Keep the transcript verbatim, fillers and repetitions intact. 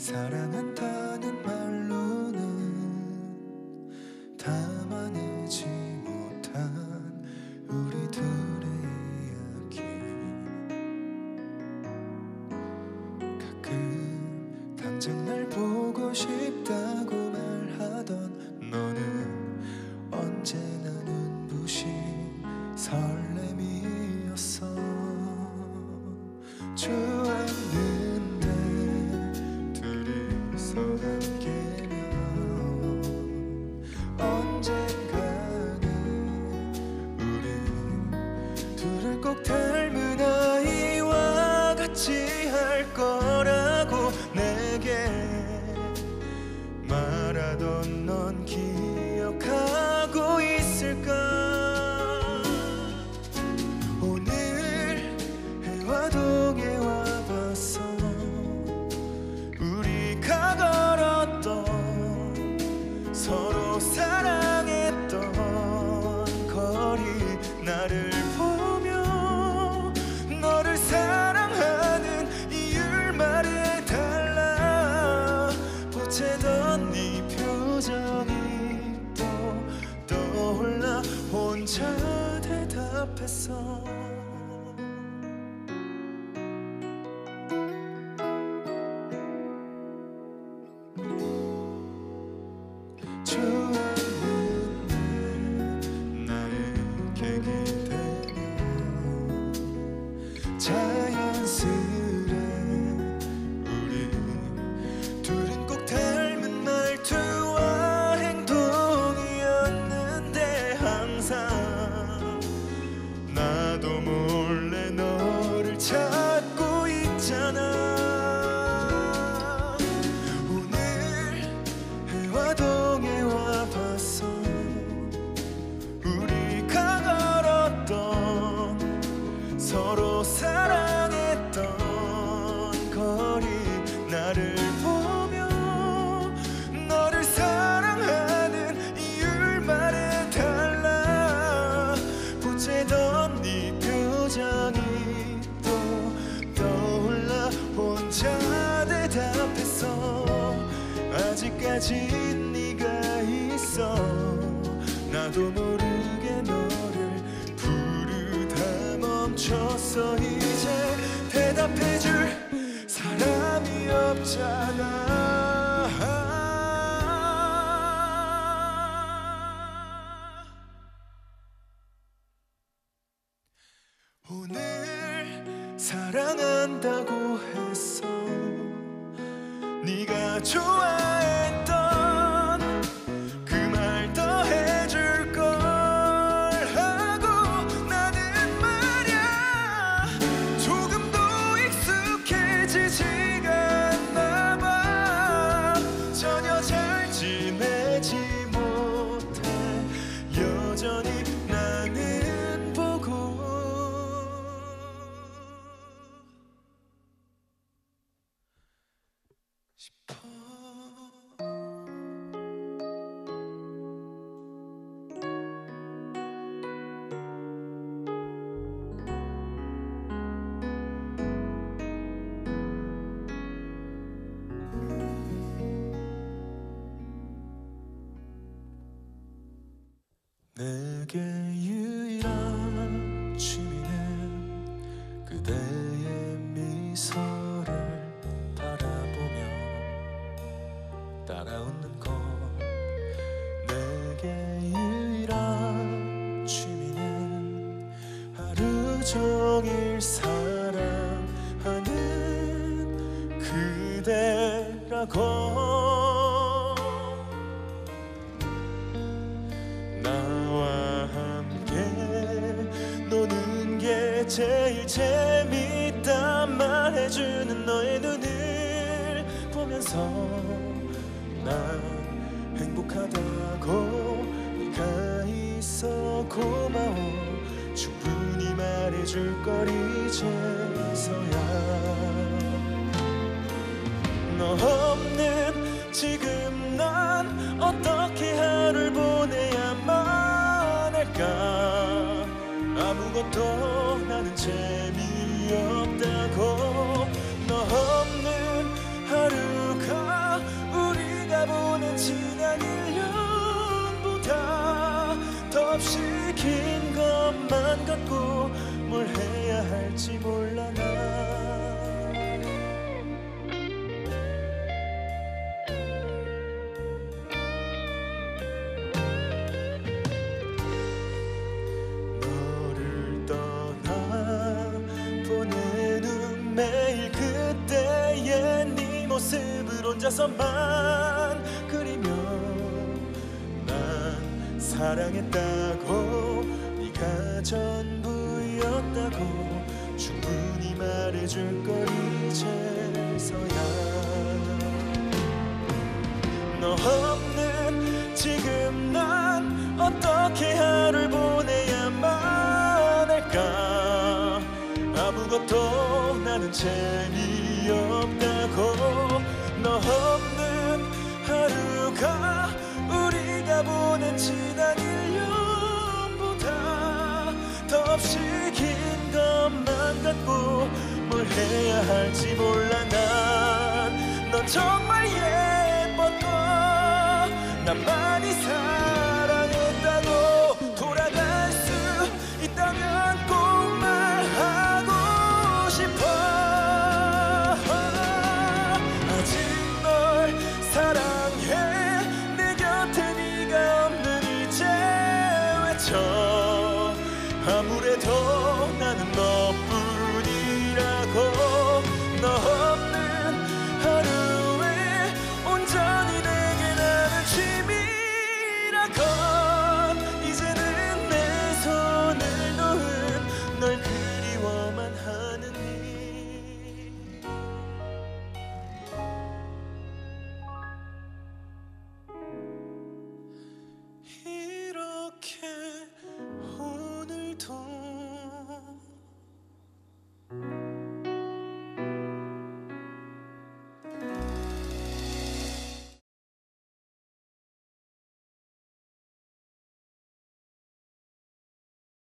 사랑한다는 말로는 담아내지 못한 우리 둘의 이야기. 가끔 당장 날 보고 싶다고 말하던 너는 언제나 눈부신 설렘이었어. 좋았는데 둘이서 함께면 언젠가는 우리 둘을 꼭 닮은 아이와 같이 할 거라고 내게 말하던 넌 기억하고 있을까? 해화동에 와봤어. 우리가 걸었던 서로 사랑했던 거리. 나를 보며 너를 사랑하는 이유를 말해달라. 보채던 네 표정이 또 떠올라 혼자 대답했어. 자연스레 우리 둘은 꼭 닮은 말투와 행동이었는데 항상 나도 몰래 너를 찾고 있잖아. 오늘 해화동에 와봤어. 우리가 걸었던 서로 사랑했던 거리. 나를 보며 너를 사랑하는 이유를 말해달라. 보채던 네 표정이 또 떠올라 혼자 대답했어. 아직까지 네가 있어. 나도 모르게 너를 부르다 멈췄어. 이제 대답해줄 사람이 없잖아. 오늘 사랑한다고 했어. 네가 좋아했던 그 말 더 해줄 걸 하고 나는 말야 조금 더 익숙해지지가 않나 봐. 전혀 잘 지내지 못해 여전히 나는 보고 싶어. 내게 유일한 취미는 그대의 미소를 바라보며 따라 웃는 것. 내게 유일한 취미는 하루 종일 사랑하는 그대라고. 나와 함께 노는 게 제일 재밌단 말해주는 너의 눈을 보면서 난 행복하다고. 네가 있어 고마워. 충분히 말해줄 걸 이제서야. 너 없는 지금 난 어떻게 하루를 보내야만 할까. 아무것도 나는 재미없다고. 너 없는 하루가 혼자서만 그리며 난 사랑했다고 네가 전부였다고 충분히 말해줄 걸 이제서야. 너 없는 지금 난 어떻게 하루를 보내야만 할까. 아무것도 나는 재미없다고. 너 없는 하루가 우리가 보낸 지난 일 년보다 더없이 긴 것만 같고 뭘 해야 할지 몰라. 난 넌 정말 예뻤고 난 많이 사